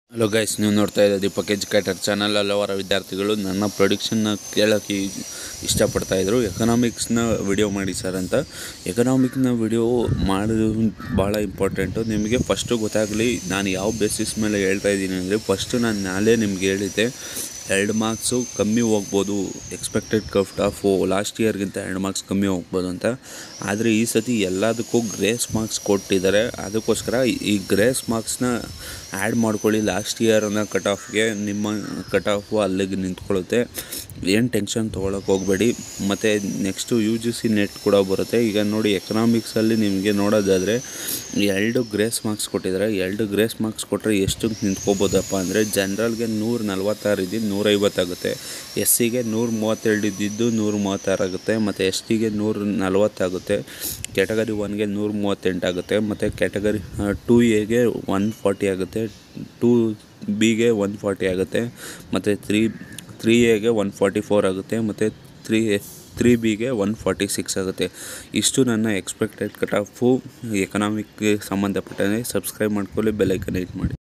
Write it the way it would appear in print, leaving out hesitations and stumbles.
Hello guys, ನೀವು ನೋಡ್ತಾ ಇದ್ದೀರಾ ದೀಪಕ್ ಎಜುಕೇಟರ್ ಚಾನಲ್. ಹಲವಾರು ವಿದ್ಯಾರ್ಥಿಗಳು ನನ್ನ ಪ್ರೊಡಿಕ್ಷನ್ನ ಕೇಳೋಕ್ಕೆ ಇಷ್ಟಪಡ್ತಾಯಿದ್ರು. ಎಕನಾಮಿಕ್ಸ್ನ ವಿಡಿಯೋ ಮಾಡಿ ಸರ್ ಅಂತ. ಎಕನಾಮಿಕ್ನ ವಿಡಿಯೋ ಮಾಡೋದು ಭಾಳ ಇಂಪಾರ್ಟೆಂಟು. ನಿಮಗೆ ಫಸ್ಟು ಗೊತ್ತಾಗಲಿ ನಾನು ಯಾವ ಬೇಸಿಸ್ ಮೇಲೆ ಹೇಳ್ತಾ ಇದ್ದೀನಿ ಅಂದರೆ, ಫಸ್ಟು ನಾನು ನಾಳೆ ನಿಮ್ಗೆ ಹೇಳಿದ್ದೆ 2 ಮಾರ್ಕ್ಸು ಕಮ್ಮಿ ಹೋಗ್ಬೋದು, ಎಕ್ಸ್ಪೆಕ್ಟೆಡ್ ಕಟ್ ಆಫು ಲಾಸ್ಟ್ ಇಯರ್ಗಿಂತ 2 ಮಾರ್ಕ್ಸ್ ಕಮ್ಮಿ ಹೋಗ್ಬೋದು ಅಂತ. ಆದರೆ ಈ ಸತಿ ಎಲ್ಲದಕ್ಕೂ ಗ್ರೇಸ್ ಮಾರ್ಕ್ಸ್ ಕೊಟ್ಟಿದ್ದಾರೆ. ಅದಕ್ಕೋಸ್ಕರ ಈ ಗ್ರೇಸ್ ಮಾರ್ಕ್ಸ್ನ ಆ್ಯಡ್ ಮಾಡ್ಕೊಳ್ಳಿ ಲಾಸ್ಟ್ ಇಯರ್ನ ಕಟ್ ಆಫ್ಗೆ. ನಿಮ್ಮ ಕಟ್ ಆಫು ಅಲ್ಲಿಗೆ ನಿಂತ್ಕೊಳ್ಳುತ್ತೆ. ಏನು ಟೆನ್ಷನ್ ತೊಗೊಳಕ್ಕೆ ಹೋಗಬೇಡಿ. ಮತ್ತು ನೆಕ್ಸ್ಟು UGC ನೆಟ್ ಕೂಡ ಬರುತ್ತೆ. ಈಗ ನೋಡಿ, ಎಕನಾಮಿಕ್ಸಲ್ಲಿ ನಿಮಗೆ ನೋಡೋದಾದರೆ 2 ಗ್ರೇಸ್ ಮಾರ್ಕ್ಸ್ ಕೊಟ್ಟಿದ್ದಾರೆ. 2 ಗ್ರೇಸ್ ಮಾರ್ಕ್ಸ್ ಕೊಟ್ಟರೆ ಎಷ್ಟು ನಿಂತ್ಕೋಬೋದಪ್ಪ ಅಂದರೆ, ಜನರಲ್ಗೆ 146 ಇದ್ದು 150 ಆಗುತ್ತೆ, SCಗೆ 132 ಇದ್ದಿದ್ದು 136 ಆಗುತ್ತೆ, ಮತ್ತು STಗೆ 140 ಆಗುತ್ತೆ, ಕ್ಯಾಟಗರಿ 1ಗೆ 138 ಆಗುತ್ತೆ, ಮತ್ತು ಕ್ಯಾಟಗರಿ 2Aಗೆ 140 ಆಗುತ್ತೆ, 2Bಗೆ 140 ಆಗುತ್ತೆ, ಮತ್ತು 3Aಗೆ 144 ಆಗುತ್ತೆ, ಮತ್ತು 3Bಗೆ 146 ಆಗುತ್ತೆ. ಇಷ್ಟು ನನ್ನ ಎಕ್ಸ್ಪೆಕ್ಟೆಡ್ ಕಟ್ ಆಫು ಎಕನಾಮಿಕ್ಗೆ ಸಂಬಂಧಪಟ್ಟಂತೆ. ಸಬ್ಸ್ಕ್ರೈಬ್ ಮಾಡ್ಕೊಳ್ಳಿ, ಬೆಲ್ ಐಕಾನ್ ಹಿಟ್ ಮಾಡಿ.